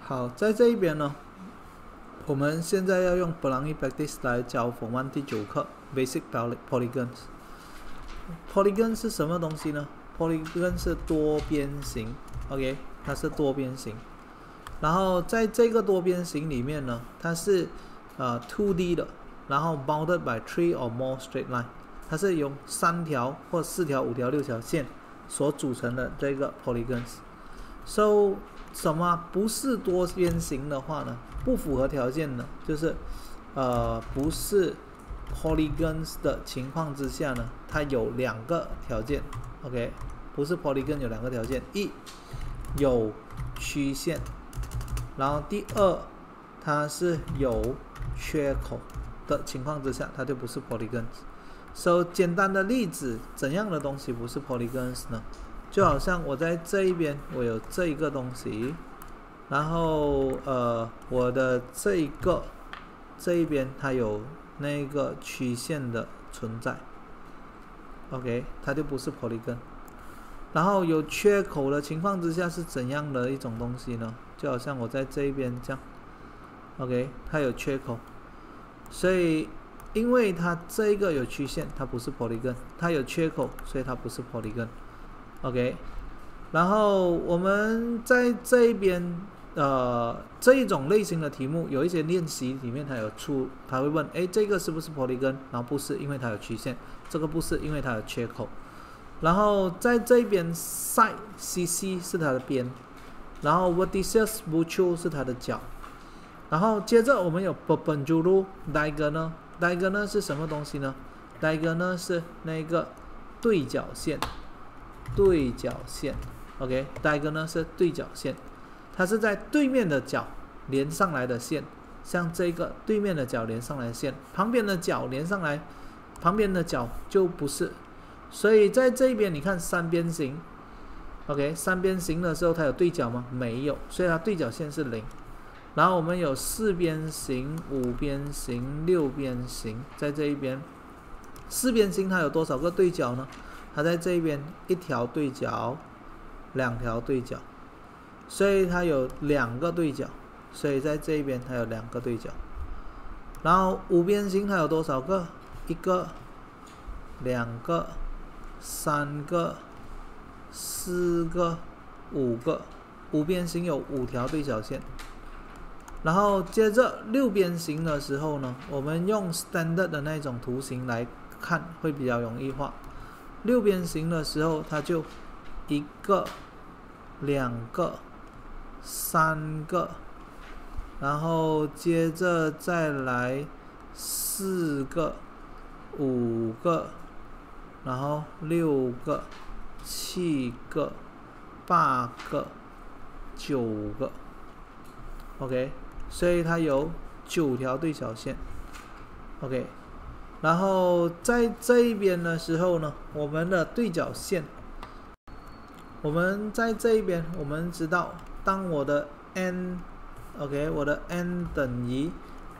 好，在这一边呢，我们现在要用 Pelangi Practice 来教Form 1第9课 Basic Polygons。Polygon 是什么东西呢 ？Polygon 是多边形 ，OK， 它是多边形。然后在这个多边形里面呢，它是2D 的，然后 bounded by 3 or more straight line， 它是由3条或4条、5条、6条线所组成的这个 polygons。So 什么不是多边形的话呢？不符合条件呢，就是不是 polygons 的情况之下呢，它有2个条件 ，OK， 不是 polygon 有2个条件，一有曲线，然后第二它是有缺口的情况之下，它就不是 polygons。So 简单的例子，怎样的东西不是 polygons 呢？就好像我在这一边，我有这一个东西，然后我的这一边它有那个曲线的存在 ，OK， 它就不是 polygon。然后有缺口的情况之下是怎样的一种东西呢？就好像我在这一边这样 ，OK， 它有缺口，所以因为它这一个有曲线，它不是 polygon， 它有缺口，所以它不是 polygon。OK， 然后我们在这一边，这一种类型的题目，有一些练习里面它会问，哎，这个是不是 polygon？ 然后不是，因为它有曲线；这个不是，因为它有缺口。然后在这一边 ，side CC 是它的边，然后 vertices mutual 是它的角。然后接着我们有 perpendicular diagonal，diagonal 是什么东西呢 ？diagonal 是那个对角线。OK， diagonal 是对角线，它是在对面的角连上来的线，像这个对面的角连上来的线，旁边的角连上来，旁边的角就不是。所以在这边你看三边形 ，OK， 三边形的时候它有对角吗？没有，所以它对角线是0。然后我们有4边形、5边形、6边形，在这一边，4边形它有多少个对角呢？它在这边1条对角，2条对角，所以它有2个对角，所以在这边它有2个对角。然后5边形它有多少个？1个、2个、3个、4个、5个。5边形有5条对角线。然后接着6边形的时候呢，我们用 standard 的那种图形来看会比较容易画。6边形的时候，它就1个、2个、3个，然后接着再来4个、5个，然后6个、7个、8个、9个 ，OK， 所以它有9条对角线 ，OK。然后在这一边的时候呢，我们的对角线，我们在这一边，我们知道，当我的 n，OK， 我的 n 等于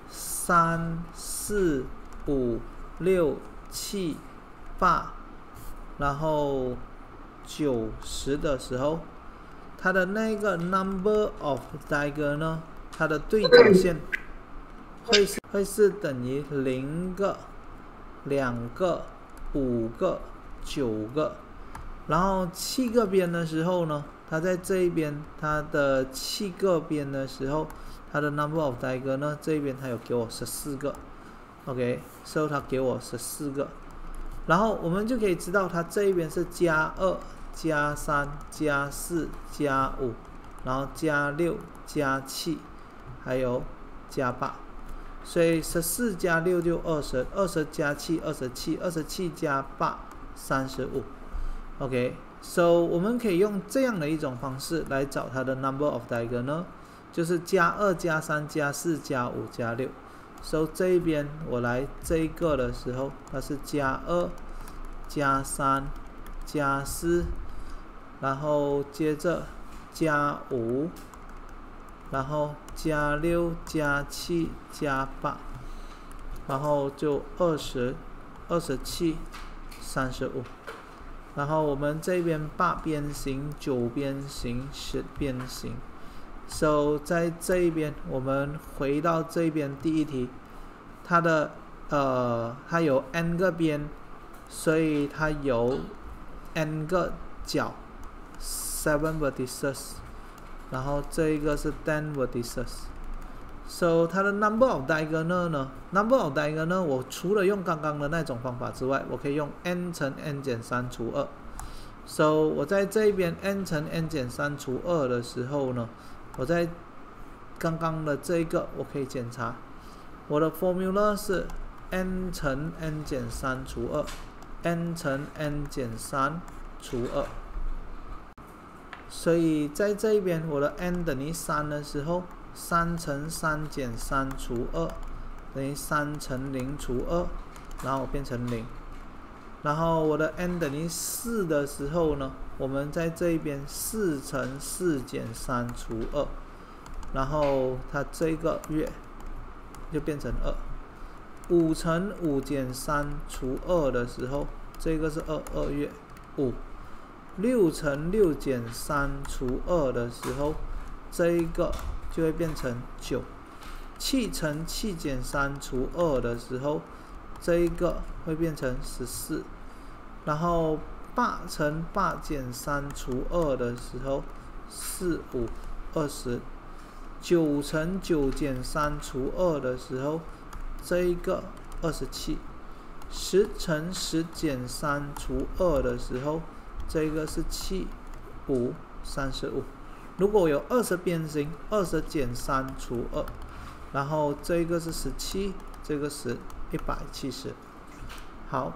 3、4、5、6、7、8，然后9、10的时候，它的那个 number of diagonal， 它的对角线会是等于0个。2个、5个、9个，然后7个边的时候呢，它在这一边，它的7个边的时候，它的 number of diagonal 呢，这一边它有给我14个 ，OK， 所以它给我14个，然后我们就可以知道它这一边是加2、加3、加4、加5，然后加6、加7，还有加8。所以14加6就20， 20加7 27， 27加8 35。OK，so 我们可以用这样的一种方式来找它的 number of diagonal， 就是加2、加3、加4、加5、加6。So 这一边我来这一个的时候，它是加2、加3、加4，然后接着加5。然后加6、加7、加8，然后就20、27、35。然后我们这边8边形、9边形、10边形， So 在这一边，我们回到这边第一题，它的它有 n 个边，所以它有 n 个角 ，7 vertices， 然后这一个是10 vertices。So 它的 number of diagonal 呢 ？number of diagonal 我除了用刚刚的那种方法之外，我可以用 n 乘 n 减3除2。So 我在这一边 n 乘 n 减3除2的时候呢，我在刚刚的这一个我可以检查，我的 formula 是 n 乘 n 减3除2 ，n 乘 n 减3除2。所以在这一边，我的 n 等于3的时候，3乘3减3除2等于3乘0除2，然后变成0。然后我的 n 等于4的时候呢，我们在这一边4乘4减3除2，然后它这个月就变成2。5乘5减3除2的时候，这个是2月5。6乘6减3除2的时候，这一个就会变成9。7乘7减3除2的时候，这一个会变成14。然后8乘8减3除2的时候，4、5、20。9乘9减3除2的时候，这一个27。10乘10减3除2的时候，这个是7、5、35。如果有20边形，20减3除2，然后这个是17，这个是170。好，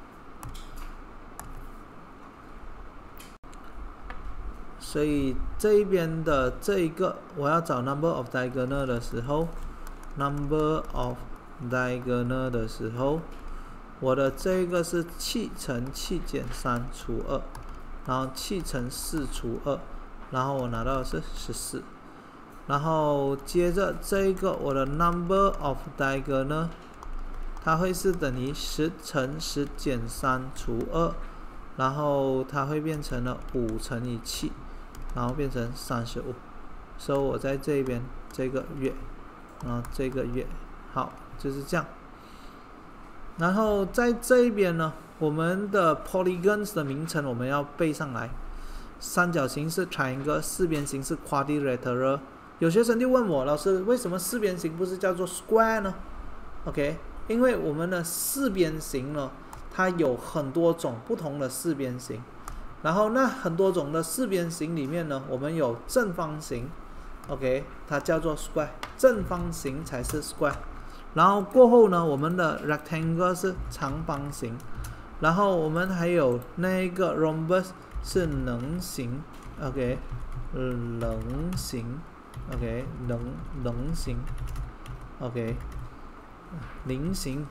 所以这一边的这一个我要找 number of diagonal 的时候 ，number of diagonal 的时候，我的这个是7乘7减3除2，然后7乘4除2，然后我拿到的是14。然后接着这一个我的 number of diagonal， 它会是等于10乘10减3除2，然后它会变成了5乘以7，然后变成35。所以我在这边这个月，然后这个月，好，就是这样。然后在这一边呢，我们的 polygons 的名称我们要背上来。三角形是 triangle， 四边形是 quadrilateral。有学生就问我，老师，为什么四边形不是叫做 square 呢 ？OK， 因为我们的四边形呢，它有很多种不同的四边形。然后那很多种的四边形里面呢，我们有正方形 ，OK， 它叫做 square， 正方形才是 square。然后过后呢，我们的 rectangle 是长方形，然后我们还有那个 rhombus 是棱形 ，OK， 棱形 ，OK， 棱形 ，OK， 菱形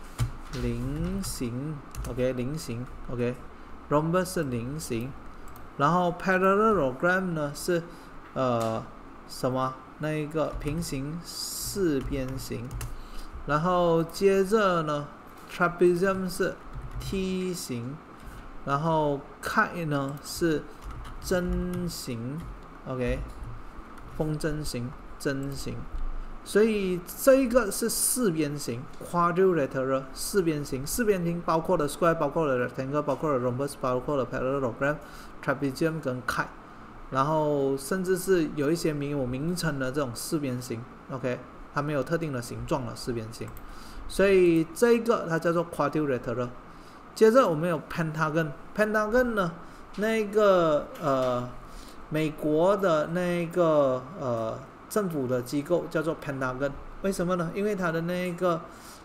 ，OK， 菱形 ，OK。Rhombus 是菱形，然后 parallelogram 呢是什么？那一个平行四边形，然后接着呢 trapezium 是梯形，然后 kite 呢是针形 ，OK， 风筝形，针形。所以这一个是四边形 quadrilateral 四边形，四边形包括了 square， 包括了 rectangle， 包括了 rhombus， 包括了 parallelogram、trapezium 跟 kite， 然后甚至是有一些有名称的这种四边形 ，OK， 它没有特定的形状了四边形，所以这一个它叫做 quadrilateral。接着我们有 pentagon 呢，那个美国的那个政府的机构叫做 Pentagon， 为什么呢？因为它的那个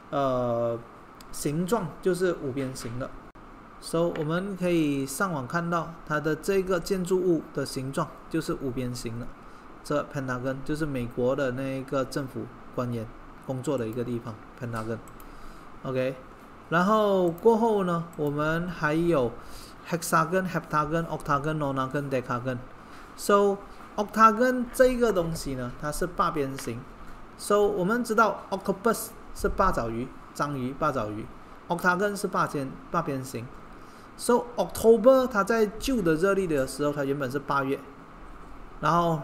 形状就是五边形的，所以我们可以上网看到它的这个建筑物的形状就是五边形的。这 Pentagon 就是美国的那个政府官员工作的一个地方 Pentagon。OK， 然后过后呢，我们还有 hexagon、heptagon、octagon、nonagon、decagon。So octagon 这个东西呢，它是八边形。So 我们知道 octopus 是八爪鱼、章鱼、八爪鱼 ，octagon 是八边形。So October 它在旧的热历的时候，它原本是8月，然后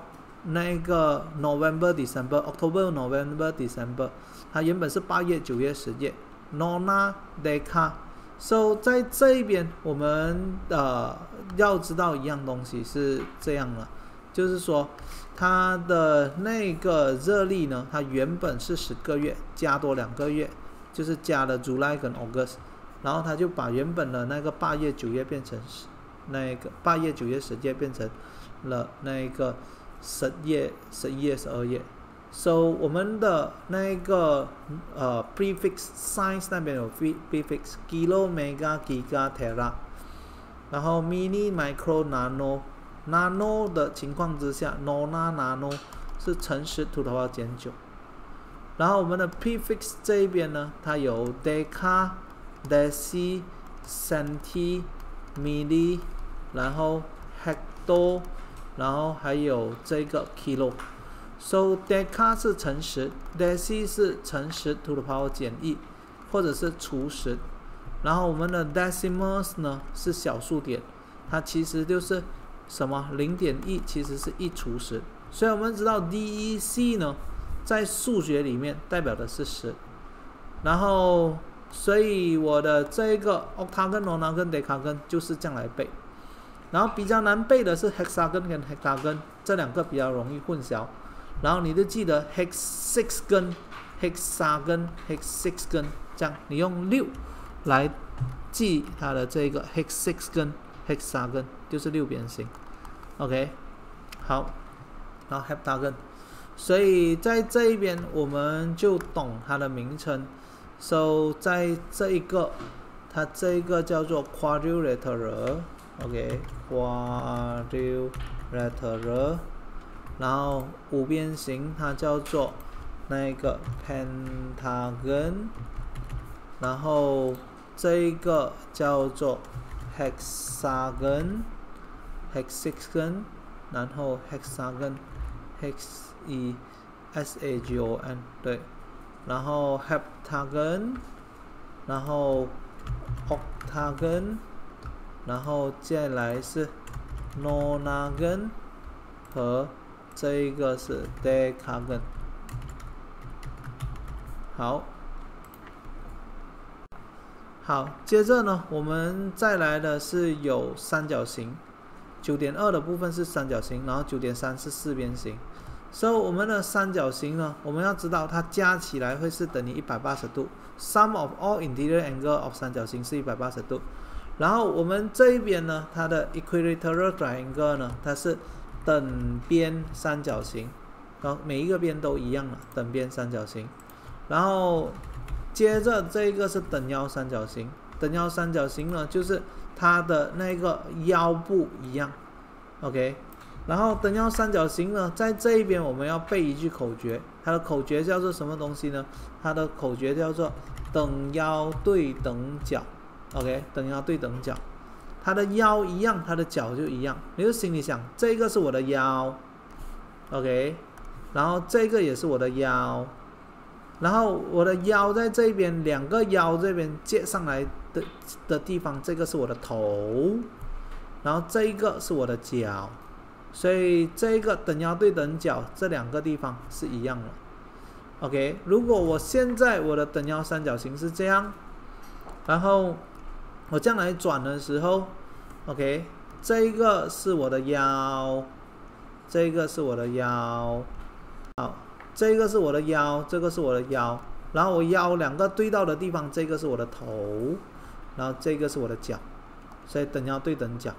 那个 November December October November December， 它原本是8月9月10月 Nona Deka。So 在这一边我们要知道一样东西是这样了，就是说它的那个热力呢，它原本是10个月加多2个月，就是加了 July 跟 August， 然后它就把原本的那个8月9月变成那个8月9月10月变成了那个10月11月12月。So 我们的那个prefix science 那边有 prefix kilo mega giga tera， 然后 mini micro nano nano 的情况之下 nona nano 是乘10 to the power 减9，然后我们的 prefix 这一边呢，它有 deca deci centi milli， 然后 hecto， 然后还有这个 kilo。So deca 是乘10， deci 是乘10 to the power 减1，或者是除10。然后我们的 decimals 呢是小数点，它其实就是什么 0.1， 其实是1除10。所以我们知道 DEC 呢在数学里面代表的是10。然后所以我的这个 octagon nonagon decagon 就是这样来背。然后比较难背的是 hexagon 跟 hectagon， 这两个比较容易混淆。然后你就记得 hexagon hexagon hexagon， 这样你用6来记它的这个 hexagon hexagon 就是6边形。 OK， 好，然后 heptagon， 所以在这一边我们就懂它的名称。 So 在这一个它这一个叫做 quadrilateral， OK quadrilateral， 然后5边形它叫做那个 pentagon， 然后这一个叫做 hexagon， 然后 hexagon hexagon 对，然后 heptagon， 然后 octagon， 然后接下来是 nonagon 和这一个是 decagon。 好，接着呢我们再来的是有三角形， 9.2 的部分是三角形，然后 9.3 是4边形。所以我们的三角形呢，我们要知道它加起来会是等于180度。Sum of all interior angle of 三角形是180度。然后我们这一边呢，它的 equilateral triangle 呢，它是等边三角形，然后每一个边都一样了，等边三角形。然后接着这个是等腰三角形，等腰三角形呢，就是它的那个腰部一样 ，OK。然后等腰三角形呢，在这一边我们要背一句口诀，它的口诀叫做什么东西呢？它的口诀叫做等腰对等角 ，OK， 等腰对等角，它的腰一样，它的角就一样。你就心里想，这个是我的腰 ，OK， 然后这个也是我的腰，然后我的腰在这边，两个腰这边接上来的地方，这个是我的头，然后这一个是我的脚。所以这个等腰对等角这两个地方是一样的 ，OK。如果我现在我的等腰三角形是这样，然后我这样来转的时候 ，OK， 这一个是我的腰，这个是我的腰，好，这个是我的腰，这个是我的腰，然后我腰两个对到的地方，这个是我的头，然后这个是我的脚，所以等腰对等角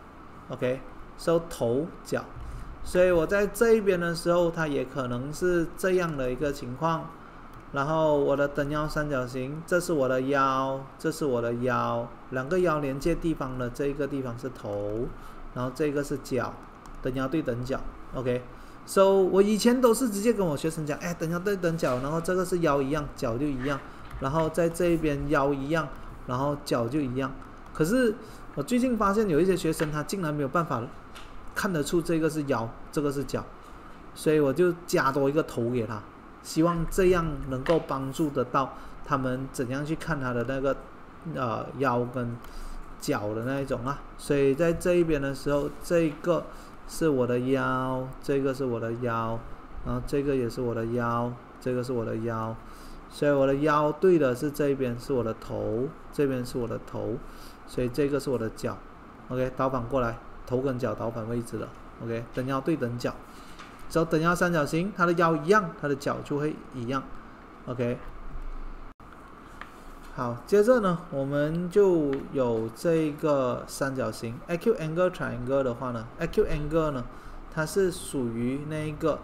，OK， 头脚。所以我在这一边的时候，它也可能是这样的一个情况。然后我的等腰三角形，这是我的腰，这是我的腰，两个腰连接地方的这个地方是头，然后这个是脚，等腰对等角 ，OK。So 我以前都是直接跟我学生讲，哎，等腰对等角，然后这个是腰一样，脚就一样，然后在这一边腰一样，然后脚就一样。可是我最近发现有一些学生他竟然没有办法看得出这个是腰，这个是脚，所以我就加多一个头给他，希望这样能够帮助得到他们怎样去看他的那个腰跟脚的那一种啊。所以在这一边的时候，这个是我的腰，这个是我的腰，然后这个也是我的腰，这个是我的腰，所以我的腰对的是这边是我的头，这边是我的头，所以这个是我的脚。OK， 倒反过来，头跟脚倒反位置了。OK， 等腰对等脚，只要等腰三角形，它的腰一样，它的脚就会一样。OK， 好，接着呢，我们就有这个三角形 acute angle triangle 的话呢 ，acute angle 呢，它是属于那个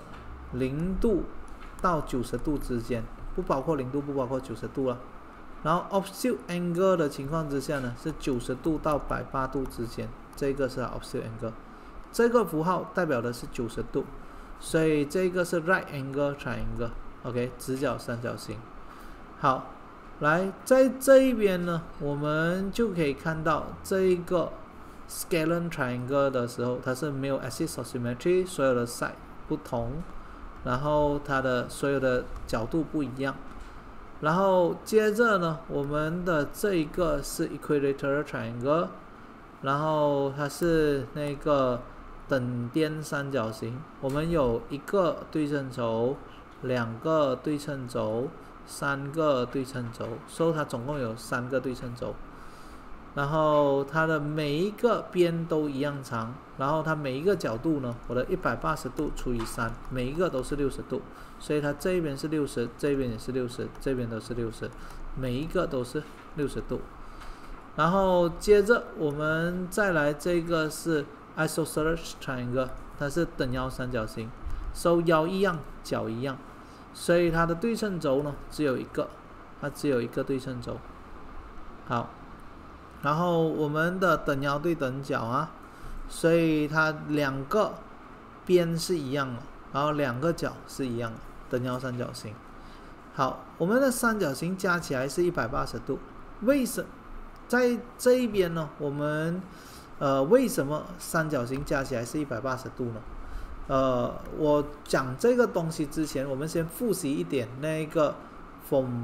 0度到90度之间，不包括0度，不包括90度了。然后 obtuse angle 的情况之下呢，是90度到180度之间，这个是 obtuse angle， 这个符号代表的是90度，所以这个是 right angle triangle，OK， 直角三角形。好，来在这一边呢，我们就可以看到这一个 scalene triangle 的时候，它是没有 axis of symmetry， 所有的 side 不同，然后它的所有的角度不一样。然后接着呢，我们的这一个是 equilateral triangle， 然后它是那个等边三角形，我们有一个对称轴，2个对称轴，3个对称轴，所以它总共有3个对称轴。然后它的每一个边都一样长，然后它每一个角度呢，我的180度除以3，每一个都是60度，所以它这一边是60，这边也是60，这边都是60，每一个都是60度。然后接着我们再来这个是 isosceles triangle， 它是等腰三角形，腰一样，脚一样，所以它的对称轴呢只有一个，它只有一个对称轴。好。然后我们的等腰对等角啊，所以它2个边是一样的，然后2个角是一样的，等腰三角形。好，我们的三角形加起来是180度。为什么在这一边呢？我们为什么三角形加起来是180度呢？我讲这个东西之前，我们先复习一点那个from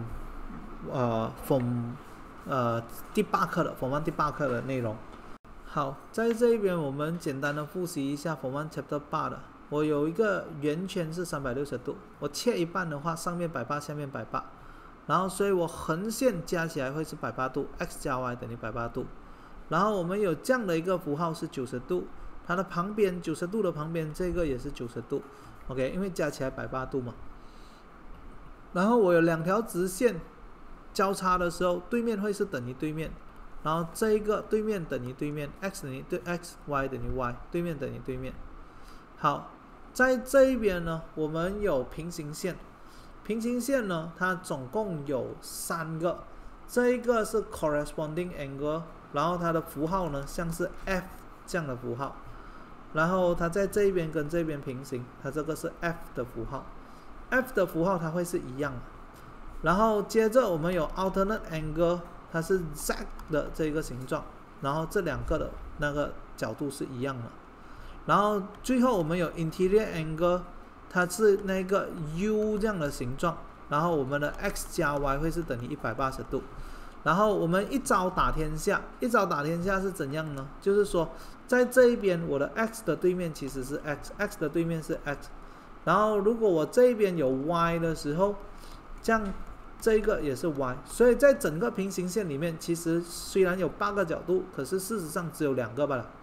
第8课的 Form 1第8课的内容。好，在这一边我们简单的复习一下 Form 1 Chapter 8的。我有一个圆圈是360度，我切一半的话，上面180，下面180，然后所以我横线加起来会是180度 ，x 加 y 等于180度。然后我们有这样的一个符号是90度，它的旁边90度的旁边这个也是90度 ，OK， 因为加起来180度嘛。然后我有2条直线交叉的时候，对面会是等于对面，然后这一个对面等于对面 ，x 等于对 x，y 等于 y， 对面等于对面。好，在这一边呢，我们有平行线，平行线呢，它总共有3个，这一个是 corresponding angle， 然后它的符号呢像是 F 这样的符号，然后它在这一边跟这边平行，它这个是 F 的符号 ，F 的符号它会是一样的。然后接着我们有 alternate angle， 它是 Z 的这个形状，然后这2个的那个角度是一样的。然后最后我们有 interior angle， 它是那个 U 这样的形状，然后我们的 x 加 y 会是等于180度。然后我们一招打天下，一招打天下是怎样呢？就是说在这一边我的 x 的对面其实是 x，x 的对面是 x， 然后如果我这一边有 y 的时候，这样这个也是 y， 所以在整个平行线里面，其实虽然有8个角度，可是事实上只有2个罢了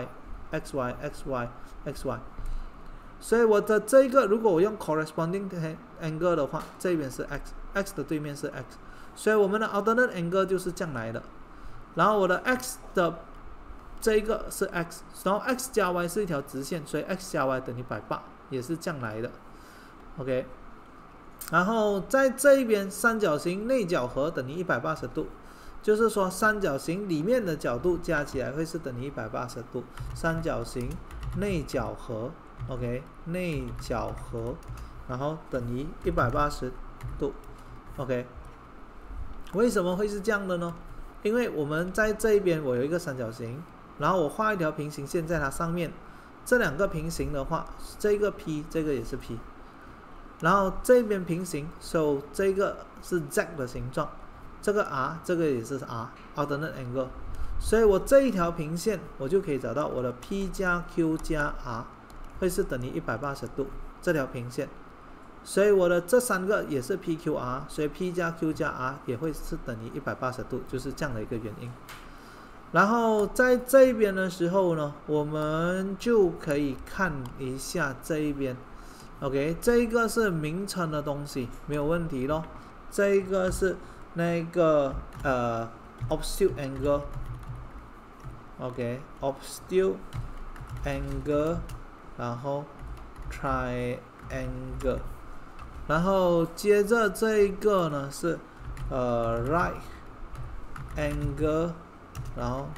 ，xy。所以我的这个如果我用 corresponding angle 的话，这边是 x，x 的对面是 x， 所以我们的 alternate angle 就是这样来的。然后我的 x 的这一个是 x， 然后 x 加 y 是一条直线，所以 x 加 y 等于180，也是这样来的。OK。然后在这一边三角形内角和等于180度，就是说三角形里面的角度加起来会是等于180度。三角形内角和 OK， 内角和然后等于180度 OK。 为什么会是这样的呢？因为我们在这一边我有一个三角形，然后我画一条平行线在它上面，这2个平行的话，这个 P 这个也是 P，然后这边平行，所以这个是 Z 的形状，这个 R 这个也是 R， alternate angle， 所以我这一条平线我就可以找到我的 P 加 Q 加 R 会是等于180度这条平线，所以我的这三个也是 PQR， 所以 P 加 Q 加 R 也会是等于180度，就是这样的一个原因。然后在这一边的时候呢，我们就可以看一下这一边 ，OK， 这一个是名称的东西没有问题咯，这一个是那个obtuse angle。OK，obtuse angle， 然后 triangle， 然后接着这一个呢是right angle， 然后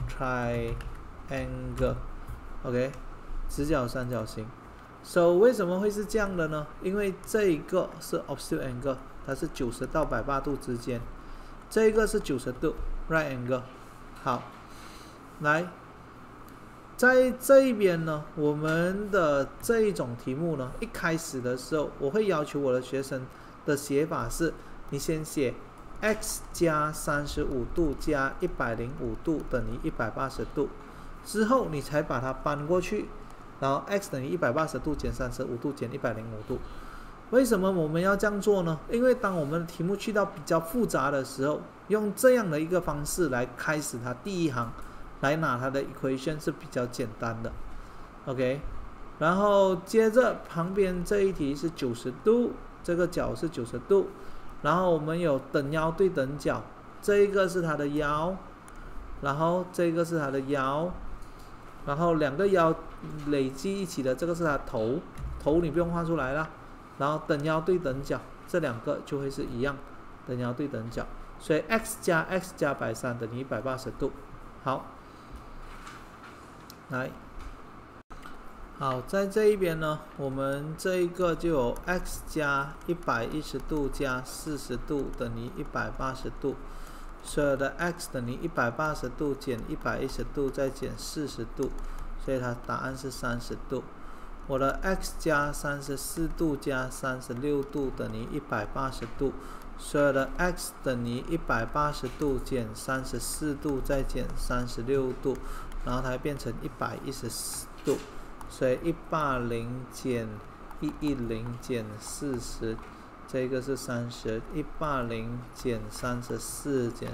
triangle，OK， 直角三角形。So 为什么会是这样的呢？因为这一个是 obtuse angle， 它是90到180度之间，这一个是90度 right angle。好。来，在这一边呢，我们的这一种题目呢，一开始的时候，我会要求我的学生的写法是，你先写 x 加35度加105度等于180度，之后你才把它搬过去，然后 x 等于180度减35度减105度。为什么我们要这样做呢？因为当我们的题目去到比较复杂的时候，用这样的一个方式来开始它第一行。来拿它的 equation 是比较简单的 ，OK， 然后接着旁边这一题是90度，这个角是90度，然后我们有等腰对等角，这一个是它的腰，然后这个是它的腰，然后两个腰累积一起的这个是它头，头你不用画出来了，然后等腰对等角，这两个就会是一样，等腰对等角，所以 x 加 x 加130等于180度，好。来，好，在这一边呢，我们这一个就有 x 加110度加40度等于180度，所有的 x 等于180度减110度再减40度，所以它答案是30度。我的 x 加34度加36度等于180度，所有的 x 等于180度减34度再减36度。然后它变成114度，所以180减110减40，这个是30，180减34减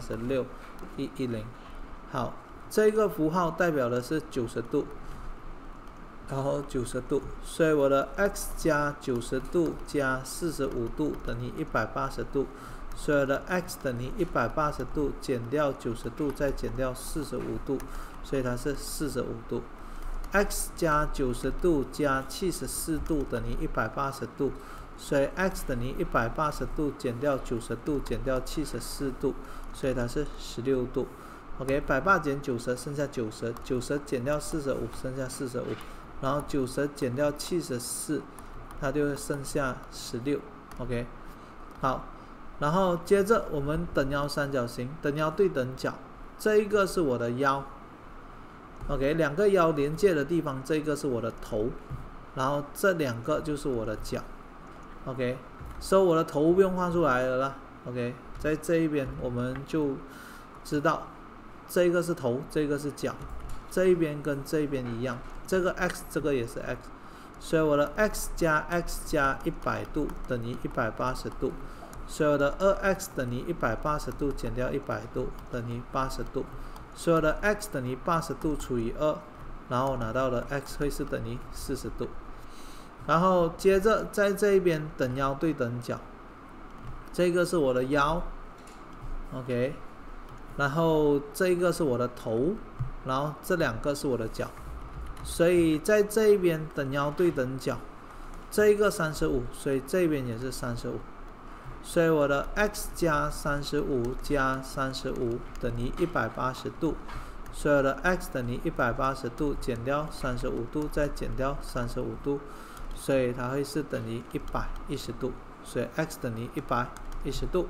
36，110。好，这个符号代表的是90度，然后90度，所以我的 x 加90度加45度等于180度。所有的 x 等于180度减掉90度再减掉45度，所以它是45度。x 加90度加74度等于180度，所以 x 等于180度减掉90度减掉74度，所以它是16度。OK，180减90剩下90，90减掉45剩下45，然后90减掉74，它就会剩下16。OK， 好。然后接着我们等腰三角形，等腰对等角，这一个是我的腰 ，OK， 两个腰连接的地方，这个是我的头，然后这两个就是我的脚 ，OK， 所以我的头不用画出来了啦 ，OK， 在这一边我们就知道，这个是头，这个是脚，这一边跟这一边一样，这个 x 这个也是 x， 所以我的 x 加 x 加100度等于180度。所有的 2x 等于180度减掉100度等于80度，所有的 x 等于80度除以2，然后拿到的 x 会是等于40度。然后接着在这一边等腰对等角，这个是我的腰 ，OK， 然后这个是我的头，然后这两个是我的脚，所以在这一边等腰对等角，这一个35，所以这边也是35。所以我的 x 加35加35等于180度，所有的 x 等于180度减掉35度再减掉35度，所以它会是等于110度，所以 x 等于110度。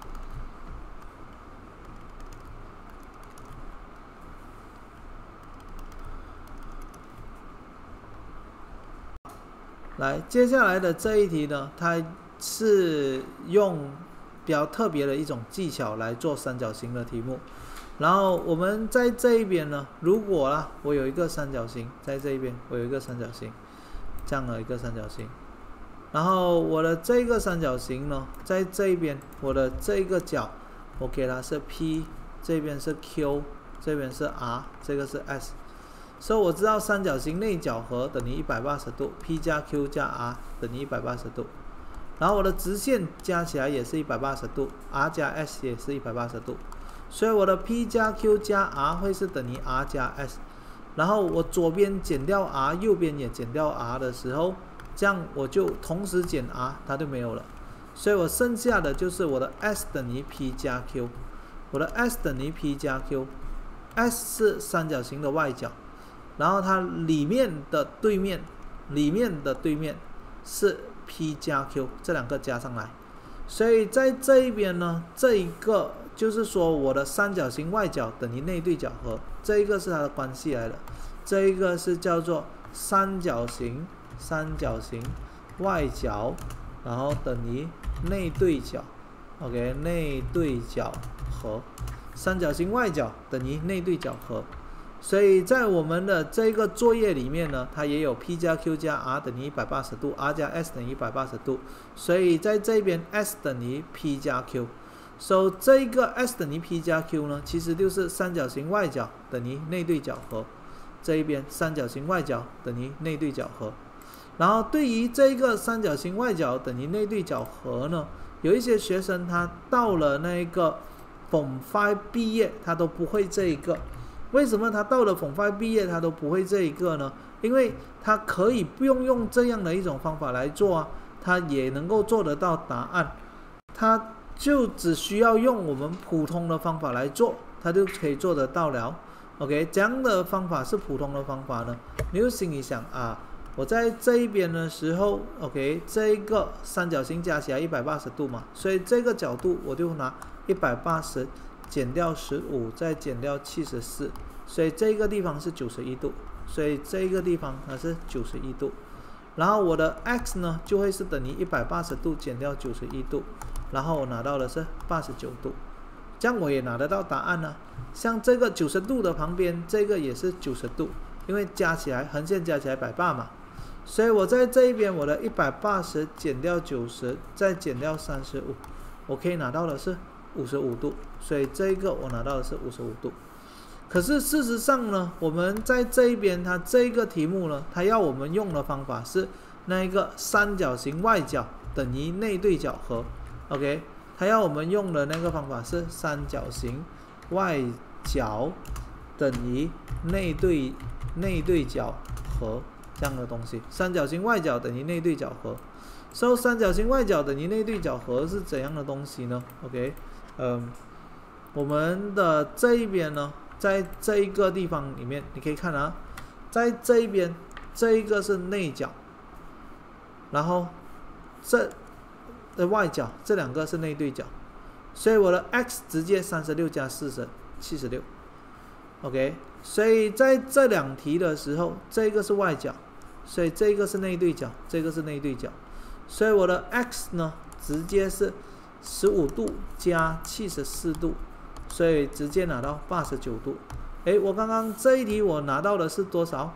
来，接下来的这一题呢，它是用比较特别的一种技巧来做三角形的题目。 然后我们在这一边呢，如果啦，我有一个三角形在这一边，我有一个三角形，这样的一个三角形，然后我的这个三角形呢，在这一边，我的这个角，我给它是 P， 这边是 Q， 这边是 R， 这个是 S， 所以我知道三角形内角和等于180度 ，P 加 Q 加 R 等于180度。然后我的直线加起来也是180度 ，R 加 S 也是180度，所以我的 P 加 Q 加 R 会是等于 R 加 S。然后我左边减掉 R， 右边也减掉 R 的时候，这样我就同时减 R， 它就没有了。所以我剩下的就是我的 S 等于 P 加 Q， 我的 S 等于 P 加 Q，S 是三角形的外角，然后它里面的对面是 P 加 Q， 这两个加上来，所以在这一边呢，这一个就是说我的三角形外角等于内对角和，这一个是它的关系来的，这一个是叫做三角形外角，然后等于内对角 ，OK， 内对角和，三角形外角等于内对角和。所以在我们的这个作业里面呢，它也有 P 加 Q 加 R 等于180度 ，R 加 S 等于180度。所以在这边 S 等于 P 加 Q， 所以这个 S 等于 P 加 Q 呢，其实就是三角形外角等于内对角和。这一边三角形外角等于内对角和。然后对于这个三角形外角等于内对角和呢，有一些学生他到了那个 Form 5毕业，他都不会这一个。为什么他到了Form 5毕业他都不会这一个呢？因为他可以不用这样的一种方法来做啊，他也能够做得到答案，他就只需要用我们普通的方法来做，他就可以做得到了。OK， 这样的方法是普通的方法呢，你就心里想啊，我在这一边的时候 ，OK， 这一个三角形加起来180度嘛，所以这个角度我就拿180。减掉15，再减掉74，所以这个地方是91度，所以这个地方它是91度。然后我的 x 呢就会是等于180度减掉91度，然后我拿到的是89度，这样我也拿得到答案呢。像这个90度的旁边，这个也是90度，因为加起来横线加起来180嘛，所以我在这一边我的180减掉90，再减掉35，我可以拿到的是55度，所以这个我拿到的是55度。可是事实上呢，我们在这一边，它这个题目呢，它要我们用的方法是那一个三角形外角等于内对角和 ，OK， 它要我们用的那个方法是三角形外角等于内对角和这样的东西。三角形外角等于内对角和，所以三角形外角等于内对角和是怎样的东西呢 ？OK。我们的这一边呢，在这一个地方里面，你可以看啊，在这一边，这一个是内角，然后这的外角，这两个是内对角，所以我的 x 直接36加40 76 ，OK， 所以在这两题的时候，这个是外角，所以这个是内对角，这个是内对角，所以我的 x 呢，直接是15度加74度，所以直接拿到89度。我刚刚这一题我拿到的是多少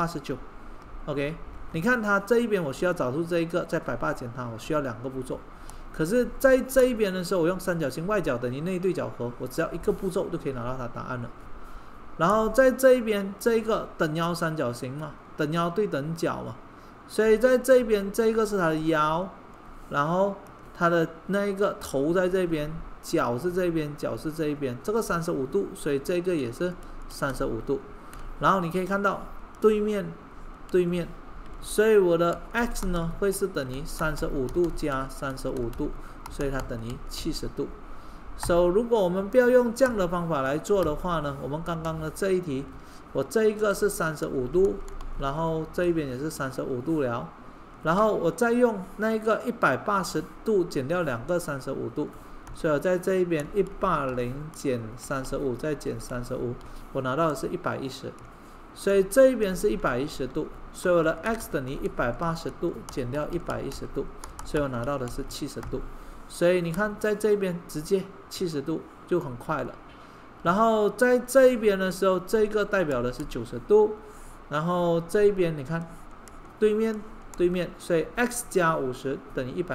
？89。OK， 你看它这一边我需要找出这一个，再180减它，我需要2个步骤。可是在这一边的时候，我用三角形外角等于内对角和，我只要1个步骤就可以拿到它答案了。然后在这一边，这一个等腰三角形嘛，等腰对等角嘛，所以在这一边这一个是它的腰，然后它的那一个头在这边，脚是这边，脚是这一边，这个35度，所以这个也是35度。然后你可以看到对面，所以我的 x 呢会是等于35度加35度，所以它等于70度。So 如果我们不要用这样的方法来做的话呢，我们刚刚的这一题，我这一个是35度，然后这一边也是35度了。然后我再用那一个180度减掉2个35度，所以我在这一边180减35再减35，我拿到的是110，所以这一边是110度，所以我的 x 等于180度减掉110度，所以我拿到的是70度。所以你看在这边直接70度就很快了。 然后在这一边的时候，这个代表的是90度，然后这一边你看对面，所以 x 加50等于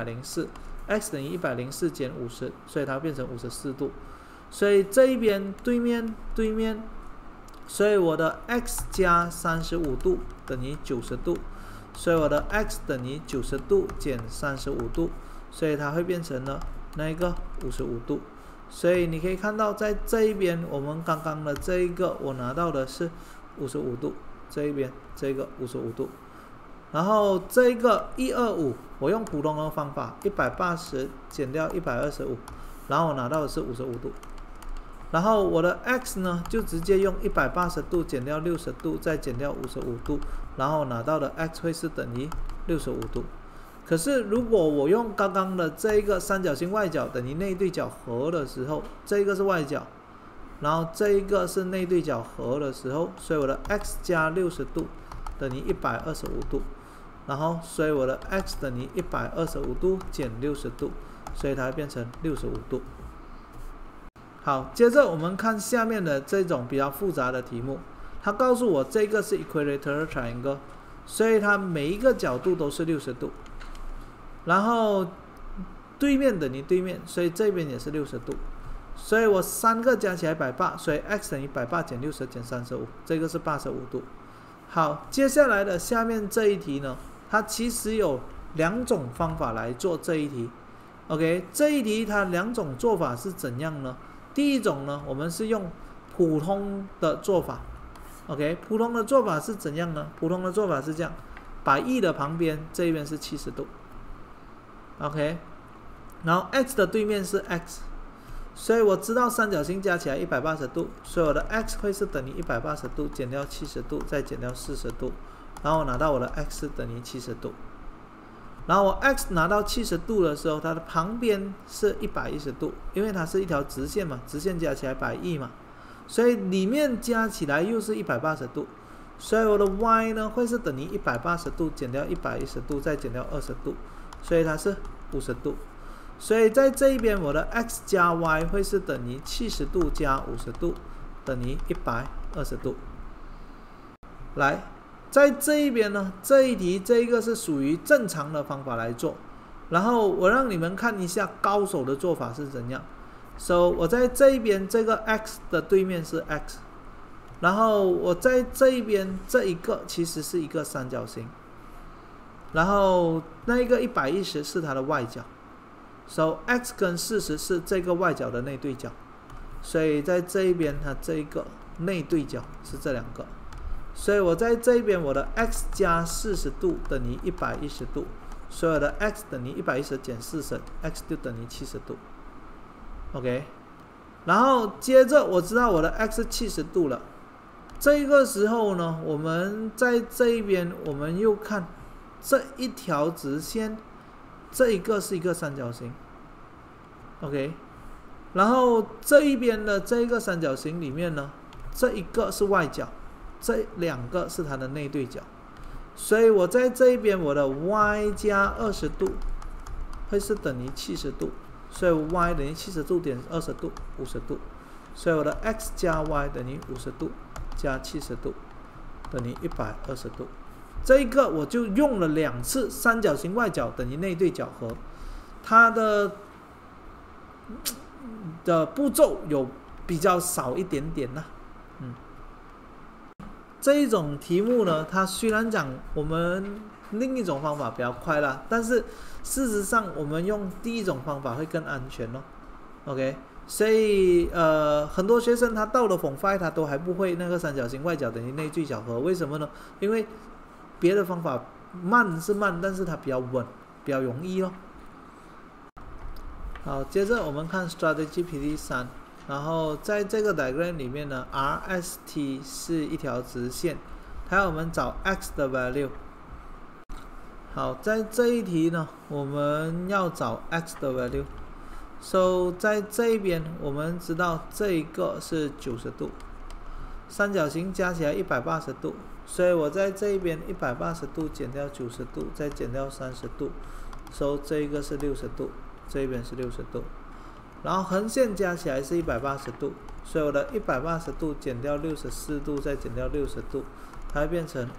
104，x 等于104减50，所以它变成54度。所以这一边对面，所以我的 x 加35度等于90度，所以我的 x 等于90度减35度，所以它会变成了那个55度。所以你可以看到，在这一边我们刚刚的这一个我拿到的是55度，这一边这个55度，然后这个125我用普通的方法180减掉125，然后我拿到的是55度。然后我的 x 呢就直接用180度减掉60度再减掉55度，然后拿到的 x 会是等于65度。可是如果我用刚刚的这个三角形外角等于内对角和的时候，这个是外角，然后这一个是内对角和的时候，所以我的 x 加60度等于125度，然后所以我的 x 等于125度减60度，所以它会变成65度。好，接着我们看下面的这种比较复杂的题目，它告诉我这个是 equilateral triangle， 所以它每一个角度都是60度，然后对面等于对面，所以这边也是60度，所以我三个加起来180，所以 x 等于180减60减35，这个是85度。好，接下来的下面这一题呢，它其实有2种方法来做这一题。OK， 这一题它2种做法是怎样呢？第一种呢，我们是用普通的做法。OK， 普通的做法是怎样呢？普通的做法是这样，把1的旁边这一边是70度。OK， 然后 x 的对面是 x， 所以我知道三角形加起来180度，所以我的 x 会是等于180度减掉70度再减掉40度，然后我拿到我的 x 等于70度。然后我 x 拿到70度的时候，它的旁边是110度，因为它是一条直线嘛，直线加起来110嘛，所以里面加起来又是180度，所以我的 y 呢会是等于180度减掉110度再减掉20度，所以它是50度。所以在这一边我的 x 加 y 会是等于70度加50度等于120度。来，在这一边呢，这一题这一个是属于正常的方法来做，然后我让你们看一下高手的做法是怎样。So 我在这一边这个 x 的对面是 x， 然后我在这一边这一个其实是一个三角形，然后那一个110是它的外角。So x 跟40是这个外角的内对角，所以在这一边它这一个内对角是这2个。所以我在这边我的 x 加40度等于110度，所以我的 x 等于110减40， x 就等于70度。OK， 然后接着我知道我的 x 是70度了，这个时候呢，我们在这一边我们又看这一条直线，这一个是一个三角形。OK， 然后这一边的这一个三角形里面呢，这一个是外角，这2个是它的内对角，所以我在这一边我的 y 加20度会是等于70度，所以 y 等于70度减20度50度，所以我的 x 加 y 等于50度加70度等于120度。这一个我就用了2次三角形外角等于内对角和，它的步骤有比较少一点点啦。这一种题目呢，它虽然讲我们另一种方法比较快啦，但是事实上我们用第一种方法会更安全咯。OK， 所以很多学生他到了Form 5他都还不会那个三角形外角等于内对角和，为什么呢？因为别的方法慢是慢，但是它比较稳，比较容易咯。好，接着我们看 Strategy PT3。然后在这个 diagram 里面呢 ，RST 是一条直线，它要我们找 x 的 value。好，在这一题呢，我们要找 x 的 value。So 在这一边，我们知道这一个是90度，三角形加起来180度，所以我在这一边180度减掉90度，再减掉30度，So 这一个是60度，这一边是60度。然后横线加起来是180度， 所以我的180度减掉64度，再减掉60度，它会变成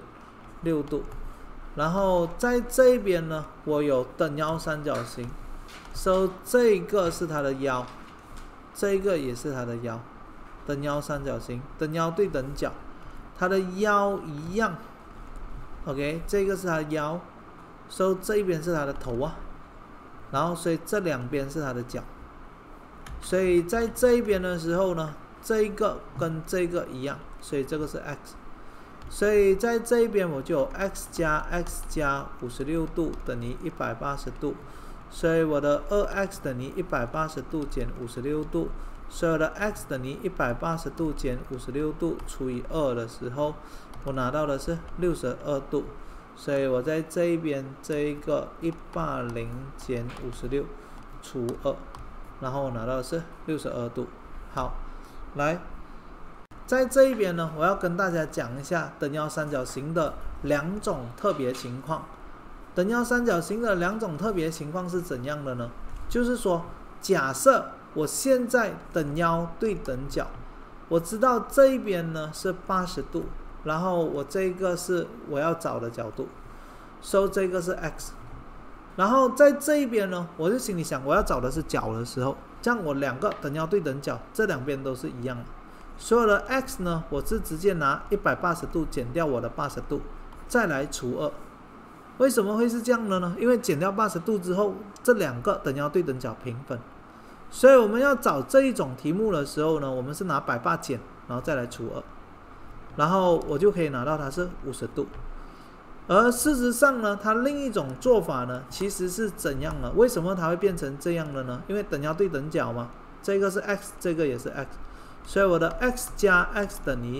56度。然后在这一边呢，我有等腰三角形，所以这个是它的腰，这个也是它的腰，等腰三角形，等腰对等角，它的腰一样。OK， 这个是它的腰，所以这一边是它的头啊，然后所以这两边是它的脚。所以在这一边的时候呢，这一个跟这个一样，所以这个是 x。所以在这一边我就有 x 加 x 加56度等于180度，所以我的 2x 等于180度减56度，所以我的 x 等于180度减56度除以2的时候，我拿到的是62度。所以我在这一边这一个180减56除2，然后我拿到的是62度。好，来。在这一边呢，我要跟大家讲一下等腰三角形的两种特别情况。等腰三角形的两种特别情况是怎样的呢？就是说，假设我现在等腰对等角，我知道这一边呢是80度，然后我这个是我要找的角度，所以这个是 x。然后在这一边呢，我就心里想我要找的是角的时候，这样我两个等腰对等角，这两边都是一样的。所有的 x 呢，我是直接拿180度减掉我的80度，再来除2。为什么会是这样的呢？因为减掉80度之后，这两个等腰对等角平分。所以我们要找这一种题目的时候呢，我们是拿180减，然后再来除2，然后我就可以拿到它是50度。而事实上呢，它另一种做法呢，其实是怎样呢？为什么它会变成这样的呢？因为等腰对等角嘛，这个是 x， 这个也是 x。所以我的 x 加 x 等于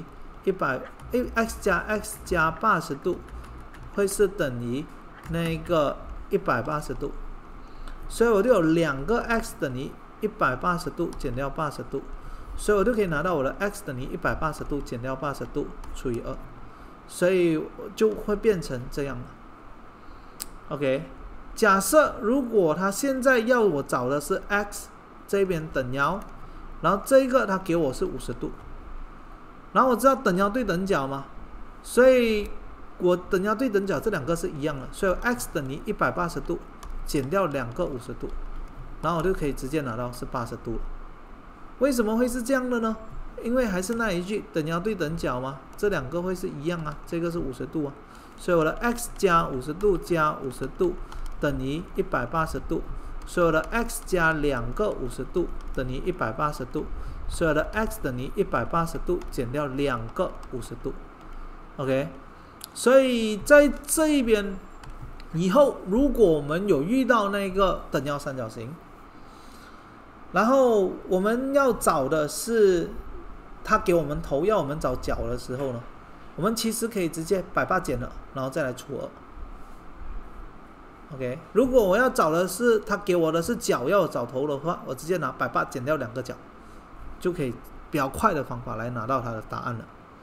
x 加 x 加80度，会是等于那个180度。所以我就有两个 x 等于180度减掉80度，所以我就可以拿到我的 x 等于180度减掉80度除以2，所以就会变成这样的。OK， 假设如果他现在要我找的是 x 这边等腰。然后这个它给我是50度，然后我知道等腰对等角嘛，所以我等腰对等角这两个是一样的，所以 x 等于180度减掉两个50度，然后我就可以直接拿到是80度了。为什么会是这样的呢？因为还是那一句，等腰对等角嘛，这两个会是一样啊，这个是50度啊，所以我的 x 加50度加50度等于180度。所有的 x 加两个50度等于180度，所有的 x 等于180度减掉两个50度 ，OK。所以在这一边以后，如果我们有遇到那个等腰三角形，然后我们要找的是他给我们头要我们找角的时候呢，我们其实可以直接180减了，然后再来除2。OK， 如果我要找的是他给我的是角，要我找头的话，我直接拿180减掉两个角，就可以比较快的方法来拿到它的答案了。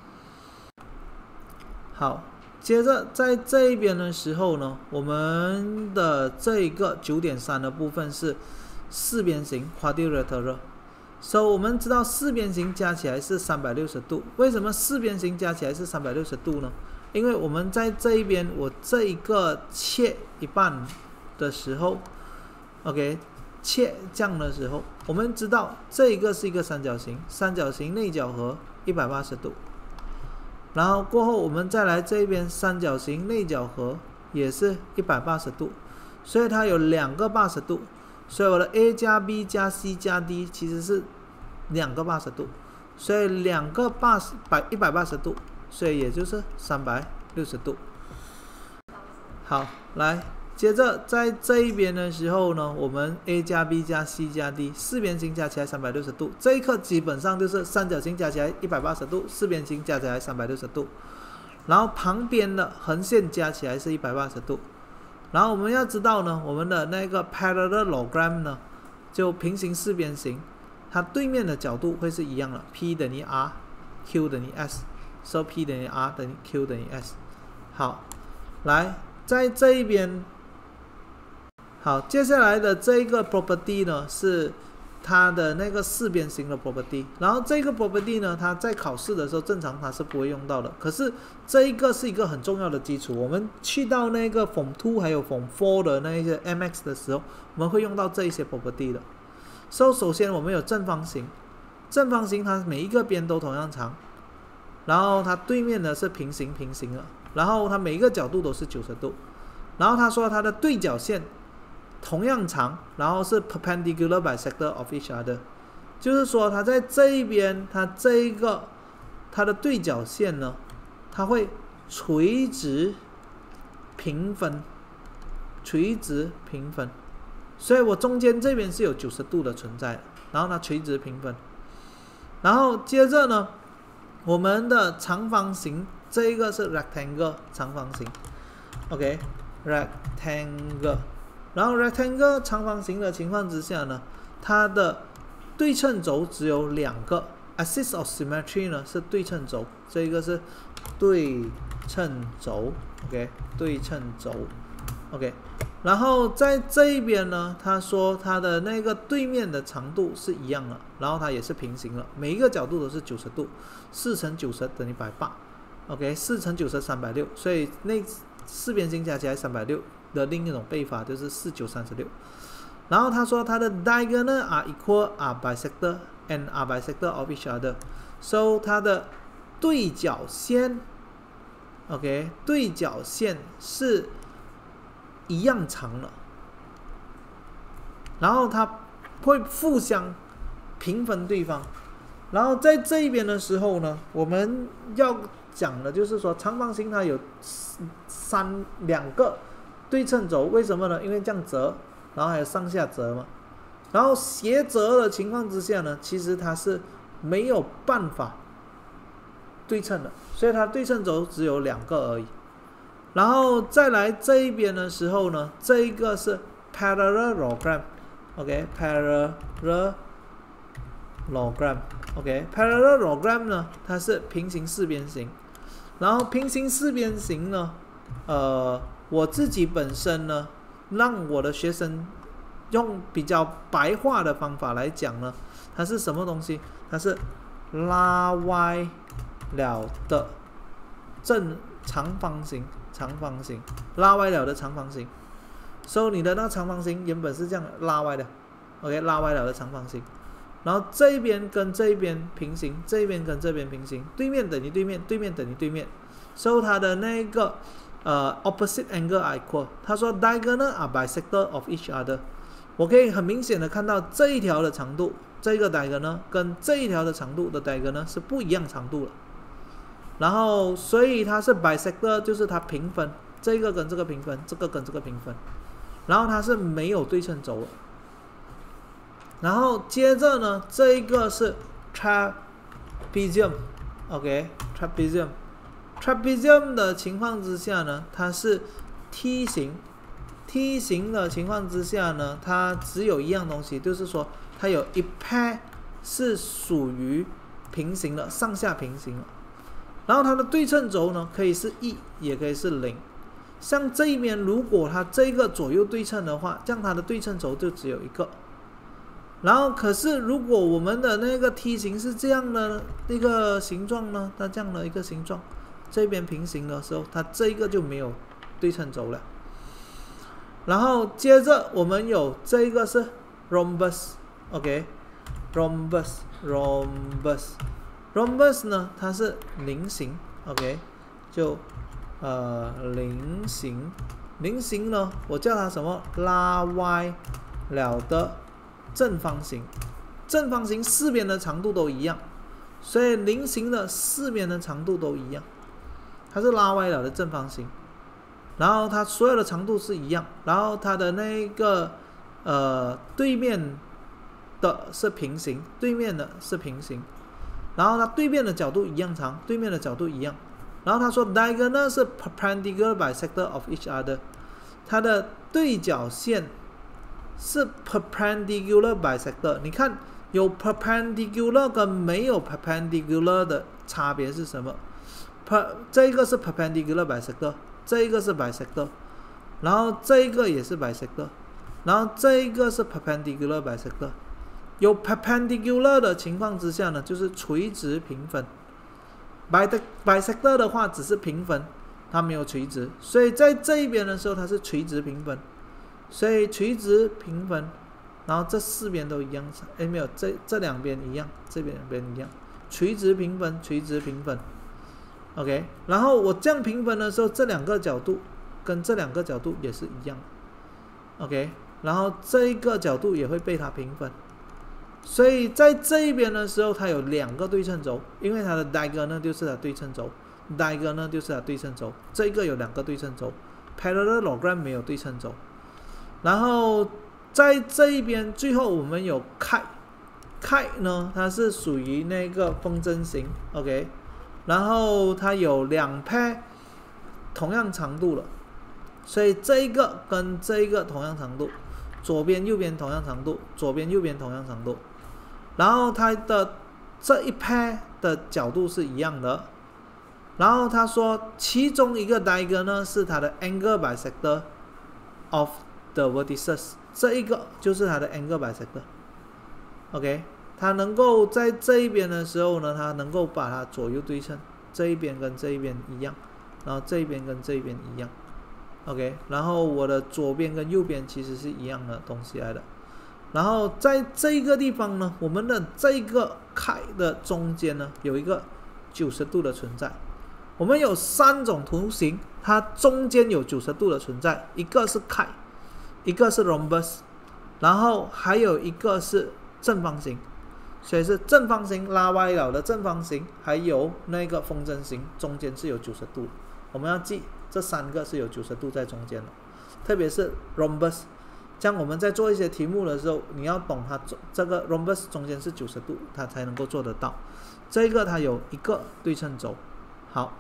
好，接着在这一边的时候呢，我们的这一个 9.3 的部分是四边形 quadrilateral， 所以我们知道四边形加起来是360度。为什么四边形加起来是360度呢？因为我们在这一边，我这一个切一半的时候 ，OK， 切这样的时候，我们知道这一个是一个三角形，三角形内角和180度，然后过后我们再来这边三角形内角和也是180度，所以它有两个80度，所以我的 A 加 B 加 C 加 D 其实是两个80度，所以两个180度。所以也就是360度。好，来，接着在这一边的时候呢，我们 A 加 B 加 C 加 D 四边形加起来360度，这一刻基本上就是三角形加起来180度，四边形加起来360度，然后旁边的横线加起来是180度。然后我们要知道呢，我们的那个 parallelogram 呢，就平行四边形，它对面的角度会是一样的 ，P 等于 R，Q 等于 S。So P 等于 R 等于 Q 等于 S。好，来，在这一边，好，接下来的这一个 property 呢是它的那个四边形的 property， 然后这个 property 呢，它在考试的时候正常它是不会用到的，可是这一个是一个很重要的基础，我们去到那个 Form 2还有 Form 4的那一些 MX 的时候，我们会用到这一些 property 的。首先我们有正方形，正方形它每一个边都同样长，然后它对面的是平行的，然后它每一个角度都是90度，然后他说它的对角线同样长，然后是 perpendicular bisector of each other， 就是说它在这一边，它这一个它的对角线呢，它会垂直平分，所以我中间这边是有90度的存在的，然后它垂直平分，然后接着呢，我们的长方形这一个是 rectangle 长方形 ，OK rectangle。然后 rectangle 长方形的情况之下呢，它的对称轴只有2个 ，axis of symmetry 呢是对称轴，这一个是对称轴 ，OK 对称轴 ，OK。然后在这一边呢，他说它的那个对面的长度是一样的，然后它也是平行了，每一个角度都是90度，4乘90等于180 ，OK 4乘90 360，所以那四边形加起来360。的另一种背法就是4936，然后他说它的 diagonal are equal are bisector and are bisector of each other， so 它的对角线 ，OK 对角线是一样长的，然后它会互相平分对方，然后在这一边的时候呢，我们要讲的就是说长方形它有2个。对称轴为什么呢？因为这样折，然后还有上下折嘛。然后斜折的情况之下呢，其实它是没有办法对称的，所以它对称轴只有2个而已。然后再来这一边的时候呢，这一个是 parallelogram，OK parallelogram，OK parallelogram 呢，它是平行四边形。然后平行四边形呢，我自己本身呢，让我的学生用比较白话的方法来讲呢，它是什么东西？它是拉歪了的长方形，拉歪了的长方形。所以你的那长方形原本是这样拉歪的 ，OK， 拉歪了的长方形。然后这一边跟这一边平行，这一边跟这边平行，对面等于对面，对面等于对面。所以它的那个opposite angle are equal。他说 diagonal are bisector of each other。我可以很明显的看到这一条的长度，这个 diagonal 跟这一条的长度的 diagonal 是不一样长度了。然后所以它是 bisector， 就是它平分，这个跟这个平分，这个跟这个平分。然后它是没有对称轴的。然后接着呢，这一个是 trapezium，OK， trapezium 的情况之下呢，它是梯形的情况之下呢，它只有一样东西，就是说它有一 pair 是属于平行的，上下平行的。然后它的对称轴呢，可以是1，也可以是0。像这一边，如果它这个左右对称的话，这样它的对称轴就只有1个。然后可是如果我们的那个梯形是这样的一个形状呢，它这样的一个形状，这边平行的时候，它这一个就没有对称轴了。然后接着我们有这一个是 rhombus，OK， rhombus 呢，它是菱形 ，OK， 就菱形呢，我叫它什么？拉歪了的正方形，正方形四边的长度都一样，所以菱形的四边的长度都一样，它是拉歪了的正方形。然后它所有的长度是一样，然后它的那个对面的是平行，然后它对面的角度一样长，对面的角度一样。然后他说 diagonal 是 perpendicular bisector of each other， 它的对角线是 perpendicular bisector。你看有 perpendicular 跟没有 perpendicular 的差别是什么？这一个是 perpendicular bisector， 这一个是 bisector， 然后这一个也是 bisector， 然后这一个是 perpendicular bisector， 有 perpendicular 的情况之下呢，就是垂直平分。bisector 的话只是平分，它没有垂直，所以在这一边的时候它是垂直平分，所以垂直平分，然后这四边都一样，没有，这两边一样，这边两边一样，垂直平分，垂直平分 ，OK， 然后我这样平分的时候，这两个角度跟这两个角度也是一样 ，OK， 然后这一个角度也会被它平分。所以在这一边的时候，它有两个对称轴，因为它的 diagonal 就是它对称轴 ，diagonal 就是它对称轴。这个有两个对称轴 ，parallelogram 没有对称轴。然后在这一边，最后我们有 kite 呢，它是属于那个风筝型 ，OK。然后它有两 pair 同样长度了，所以这一个跟这一个同样长度，左边右边同样长度，左边右边同样长度。然后它的这一 pair 的角度是一样的，然后他说其中一个 diagonal 呢是它的 angle bisector of the vertices， 这一个就是它的 angle bisector，OK， 它能够在这一边的时候呢，它能够把它左右对称，这一边跟这一边一样，然后这一边跟这一边一样 ，OK， 然后我的左边跟右边其实是一样的东西来的。然后在这一个地方呢，我们的这个 kite 的中间呢有一个90度的存在。我们有三种图形，它中间有90度的存在，一个是 kite， 一个是 rhombus， 然后还有一个是正方形，所以是正方形拉歪了的正方形，还有那个风筝形，中间是有90度。我们要记这三个是有90度在中间的，特别是 rhombus。像我们在做一些题目的时候，你要懂它这个 rhombus 中间是90度，它才能够做得到。这个它有一个对称轴。好，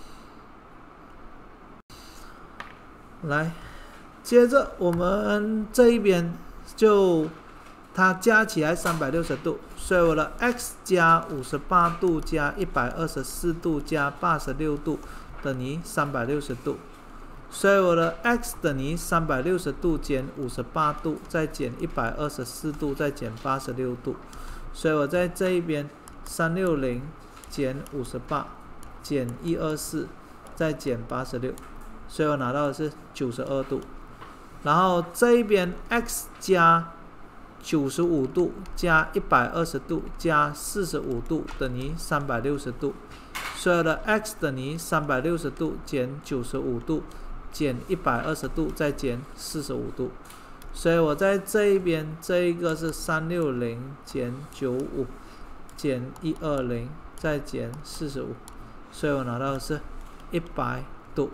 来，接着我们这一边就它加起来360度，所以我的 x 加58度加124度加86度等于360度。所以我的 x 等于360度减58度，再减124度，再减86度。所以我在这一边360减58减124，再减86，所以我拿到的是92度。然后这一边 x 加95度加120度加45度等于360度。所以我的 x 等于360度减95度。减120度，再减45度，所以我在这一边，这一个是360减95减120，再减45，所以我拿到的是100度。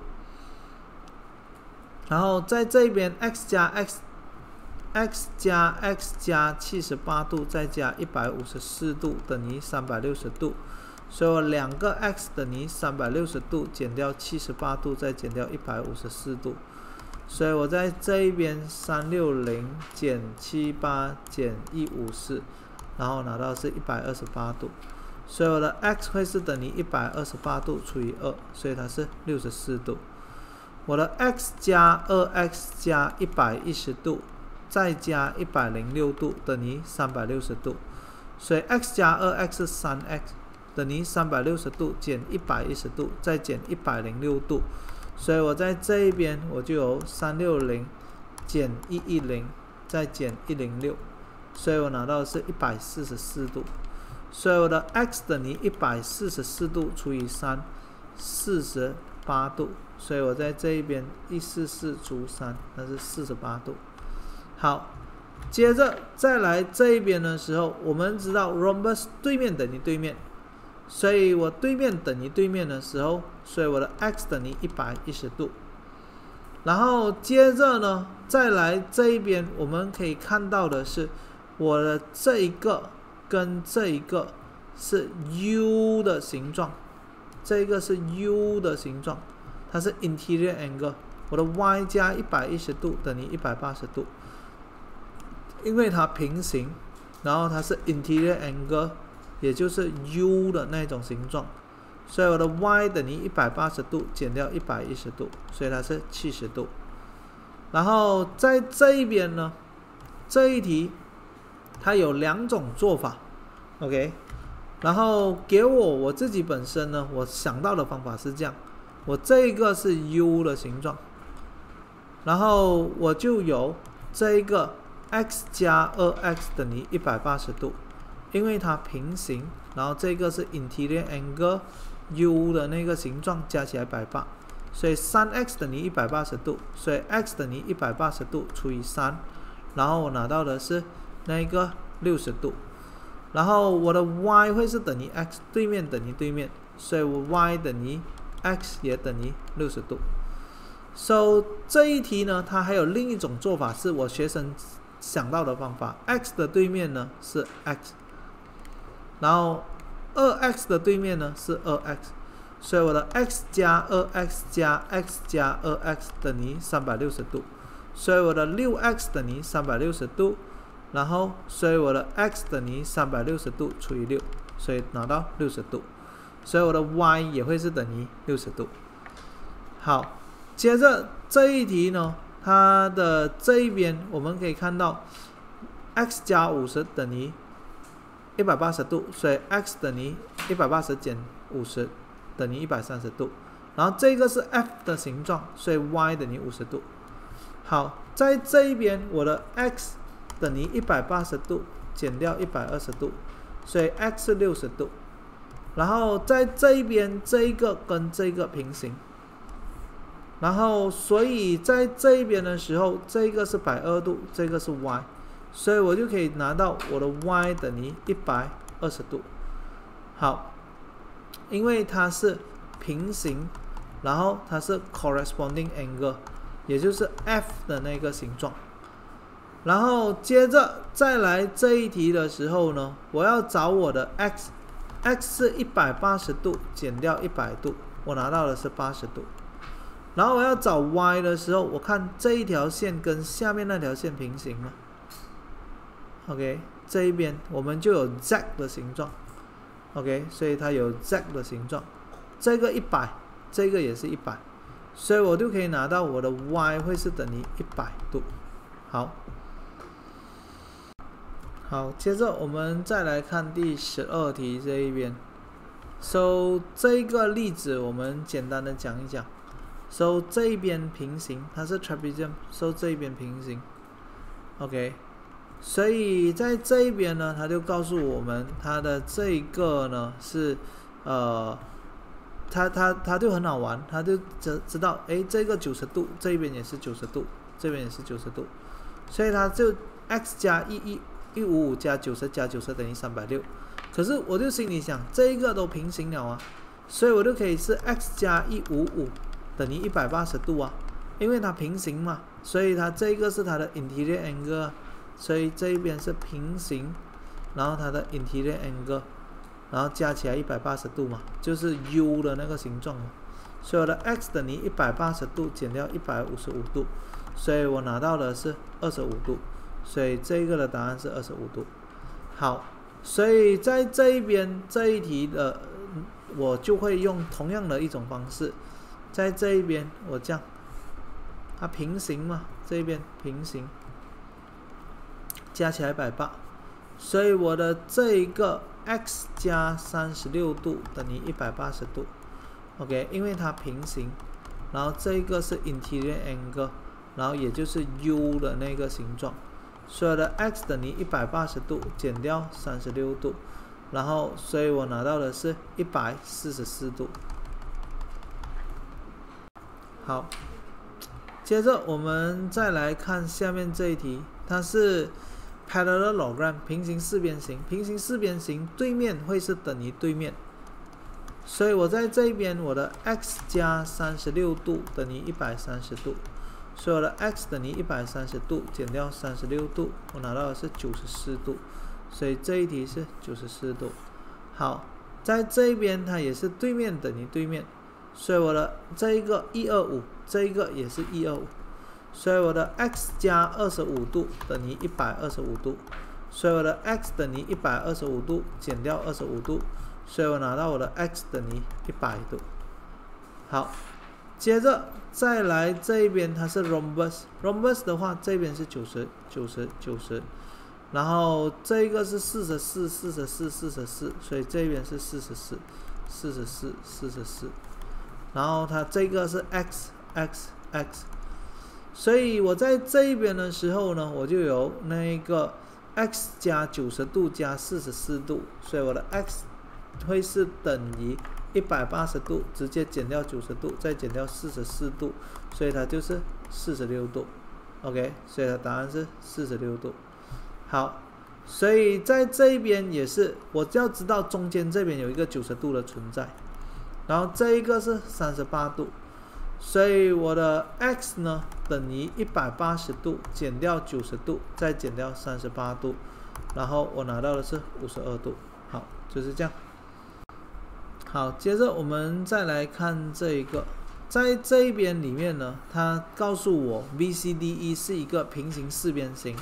然后在这一边 x 加 78度，再加154度等于360度。所以我两个 x 等于360度减掉78度，再减掉154度。所以我在这一边360减78减154，然后拿到是128度。所以我的 x 会是等于128度除以2，所以它是64度。我的 x 加 2x 加110度，再加106度等于360度。所以 x 加 2x 是 3x。等于360度减110度，再减106度，所以我在这一边我就有360减110，再减106，所以我拿到的是144度。所以我的 x 等于144度除以3， 48度。所以我在这一边144除3，那是48度。好，接着再来这一边的时候，我们知道 rhombus 对面等于对面。所以我对面等于对面的时候，所以我的 x 等于110度。然后接着呢，再来这一边，我们可以看到的是，我的这一个跟这一个是 U 的形状，这一个是 U 的形状，它是 interior angle。我的 y 加110度等于180度，因为它平行，然后它是 interior angle。也就是 U 的那种形状，所以我的 y 等于180度减掉110度，所以它是70度。然后在这一边呢，这一题它有2种做法 ，OK。然后给我自己本身呢，我想到的方法是这样，我这个是 U 的形状，然后我就有这个 x 加 2x 等于180度，因为它平行，然后这个是 interior angle U 的那个形状加起来180，所以 3x 等于180度，所以 x 等于180度除以3，然后我拿到的是那个60度。然后我的 y 会是等于 x， 对面等于对面，所以我 y 等于 x 也等于60度。So 这一题呢，它还有另一种做法，是我学生想到的方法。x 的对面呢是 x， 然后 2x 的对面呢是 2x， 所以我的 x 加 2x 加 x 加 2x 等于360度，所以我的 6x 等于360度。然后，所以我的 x 等于360度除以6，所以拿到60度，所以我的 y 也会是等于60度。好，接着这一题呢，它的这一边我们可以看到 x 加50等于180度，所以 x 等于180减50等于130度。然后这个是 f 的形状，所以 y 等于50度。好，在这一边我的 x等于180度减掉120度，所以 x 是60度。然后在这一边这一个跟这个平行，然后所以在这一边的时候，这个是120度，这个是 y， 所以我就可以拿到我的 y 等于120度。好，因为它是平行，然后它是 corresponding angle， 也就是 f 的那个形状。然后接着再来这一题的时候呢，我要找我的 x 是180度减掉100度，我拿到的是80度。然后我要找 y 的时候，我看这一条线跟下面那条线平行吗 ？OK， 这一边我们就有 z 的形状 ，OK， 所以它有 z 的形状。这个100，这个也是100，所以我就可以拿到我的 y 会是等于100度。好，接着我们再来看第12题这一边。So 这个例子我们简单的讲一讲。So 这一边平行，它是 trapezium，So 这一边平行 ，OK。所以在这一边呢，它就告诉我们它的这一个呢是它就很好玩，它就知道这个90度，这一边也是90度，这边也是90度，所以它就 x 加155加90加90等于360。可是我就心里想，这一个都平行了啊，所以我就可以是 x 加155等于180度啊，因为它平行嘛，所以它这个是它的 interior angle 啊，所以这一边是平行，然后它的 interior angle， 然后加起来180度嘛，就是 U 的那个形状嘛，所以我的 x 等于180度减掉155度，所以我拿到的是25度。所以这个的答案是25度。好，所以在这一边这一题的，我就会用同样的一种方式，在这一边我这样，它平行嘛，这一边平行，加起来180，所以我的这一个 x 加36度等于180度。OK， 因为它平行，然后这个是 interior angle， 然后也就是 U 的那个形状。所以我的 x 等于180度减掉36度，然后所以我拿到的是144度。好，接着我们再来看下面这一题，它是 parallelogram 平行四边形，平行四边形对面会是等于对面，所以我在这边我的 x 加36度等于130度。所以我的 x 等于130度减掉36度，我拿到的是94度，所以这一题是94度。好，在这一边它也是对面等于对面，所以我的这一个125，这一个也是125，所以我的 x 加25度等于125度，所以我的 x 等于125度减掉25度，所以我拿到我的 x 等于100度。好。接着再来这一边它是 rhombus， rhombus 的话这边是90 90 90， 然后这个是44，所以这边是44，然后它这个是 x， 所以我在这一边的时候呢，我就有那个 x 加90度加44度，所以我的 x 会是等于180度，直接减掉90度，再减掉44度，所以它就是46度。OK， 所以它答案是46度。好，所以在这一边也是，我要知道中间这边有一个90度的存在，然后这一个是38度，所以我的 x 呢等于180度减掉90度，再减掉38度，然后我拿到的是52度。好，就是这样。好，接着我们再来看这一个，在这一边里面呢，它告诉我 BCDE 是一个平行四边形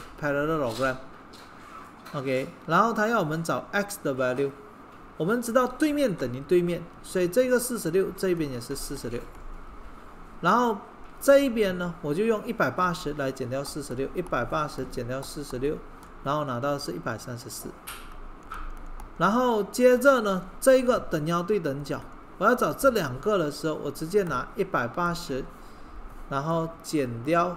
parallelogram。OK， 然后它要我们找 x 的 value， 我们知道对面等于对面，所以这个46，这一边也是46。然后这一边呢，我就用180来减掉46 ，180减掉46，然后拿到的是134。然后接着呢，这个等腰对等角，我要找这两个的时候，我直接拿180，然后减掉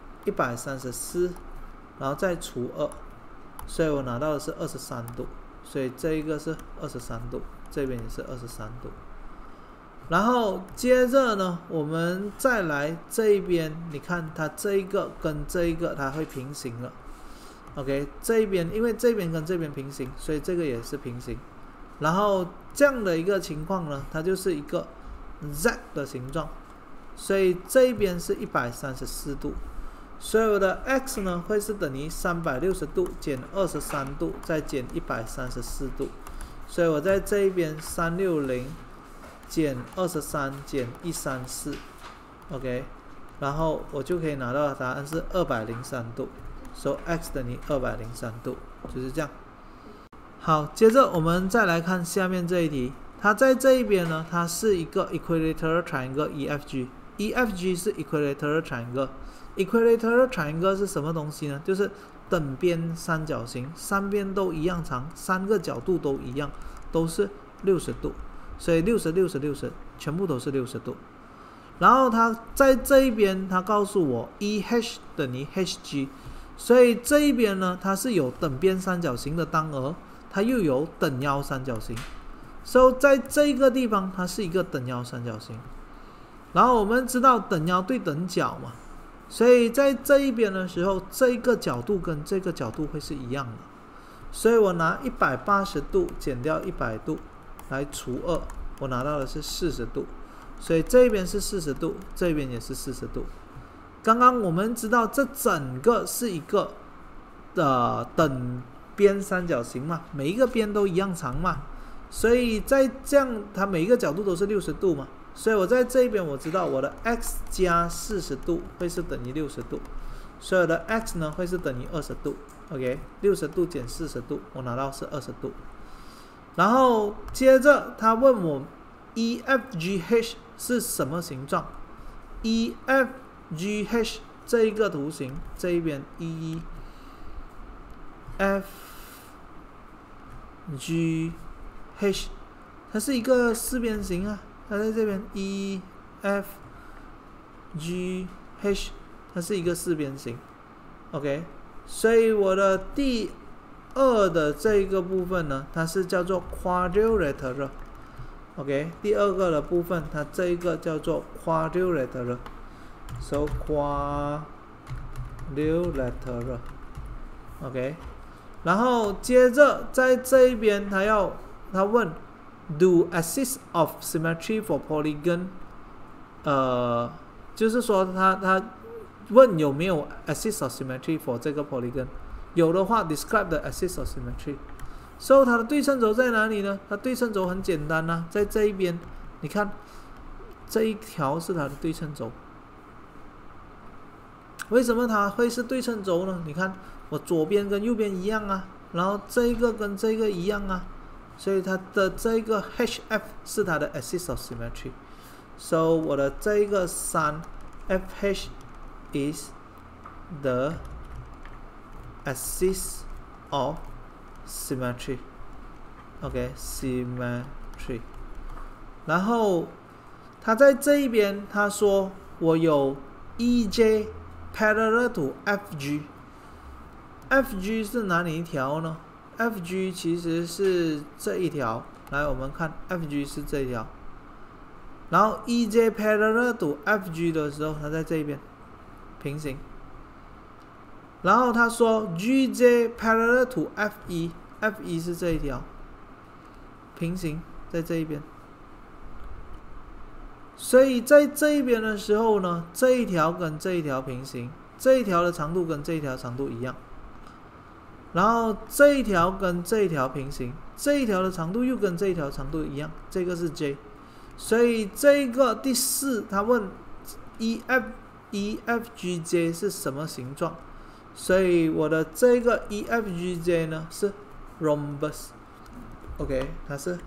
134，然后再除2，所以我拿到的是23度，所以这一个是23度，这边也是23度。然后接着呢，我们再来这一边，你看它这一个跟这一个它会平行了。OK， 这一边因为这边跟这边平行，所以这个也是平行。然后这样的一个情况呢，它就是一个 Z 的形状，所以这一边是134度，所以我的 x 呢会是等于360度减23度再减134度，所以我在这一边360减23减134，OK， 然后我就可以拿到的答案是203度。So x 等于203度，就是这样。好，接着我们再来看下面这一题，它在这一边呢，它是一个 equilateral triangle EFG 是 equilateral triangle。equilateral triangle 是什么东西呢？就是等边三角形，三边都一样长，三个角度都一样，都是60度，所以60，全部都是60度。然后它在这一边，它告诉我 EH 等于 HG。所以这一边呢，它是有等边三角形的当额，它又有等腰三角形，所以在这个地方它是一个等腰三角形。然后我们知道等腰对等角嘛，所以在这一边的时候，这个角度跟这个角度会是一样的，所以我拿180度减掉100度来除2，我拿到的是40度，所以这边是40度，这边也是40度。刚刚我们知道这整个是一个等边三角形嘛，每一个边都一样长嘛，所以在这样它每一个角度都是60度嘛，所以我在这边我知道我的 x 加40度会是等于60度，所以我的 x 呢会是等于20度。OK， 60度减40度，我拿到是20度。然后接着他问我 EFGH 是什么形状 ？EFGH 这一个图形，这一边 EFGH 它是一个四边形啊，它在这边 EFGH 它是一个四边形。OK， 所以我的第二的这一个部分呢，它是叫做 quadrilateral。OK， 第二个的部分，它这一个叫做 quadrilateral。So quadrilateral。OK， 然后接着在这一边，他问 Do axis of symmetry for polygon， 就是说他问有没有 axis of symmetry for 这个 polygon， 有的话 describe the axis of symmetry。So 它的对称轴在哪里呢？它对称轴很简单啊，在这一边，你看这一条是它的对称轴。为什么它会是对称轴呢？你看我左边跟右边一样啊，然后这一个跟这个一样啊，所以它的这个 HF 是它的 axis of symmetry。So 我的这一个3 FH is the axis of symmetry。OK，symmetry。然后他在这一边他说我有 EJ parallel to FG。FG 是哪里一条呢？ FG 其实是这一条，来我们看 FG 是这一条，然后 EJ parallel to FG 的时候，它在这一边平行，然后他说 GJ parallel to FE，FE 是这一条平行在这一边，所以在这一边的时候呢，这一条跟这一条平行，这一条的长度跟这一条长度一样。然后这一条跟这一条平行，这一条的长度又跟这一条长度一样，这个是 J， 所以这个第4他问 EFGJ 是什么形状，所以我的这个 EFGJ 呢是 rhombus，OK， 它是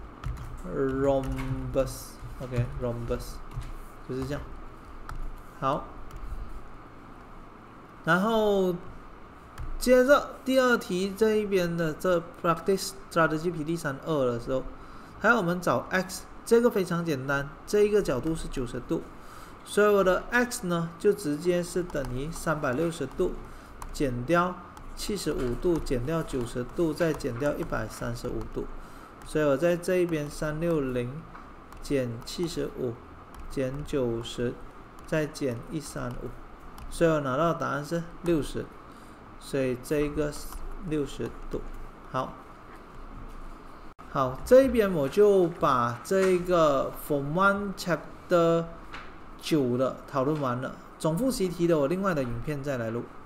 rhombus，OK，rhombus 就是这样。好，然后接着第2题这一边的这 practice strategy PD 32的时候，还要我们找 x， 这个非常简单，这一个角度是90度，所以我的 x 呢就直接是等于360度减掉75度减掉90度再减掉135度，所以我在这一边360减75减90再减135，所以我拿到的答案是60。所以这一个60度。好，这一边我就把这个 Form 1 Chapter 9的讨论完了，总复习题的我另外的影片再来录。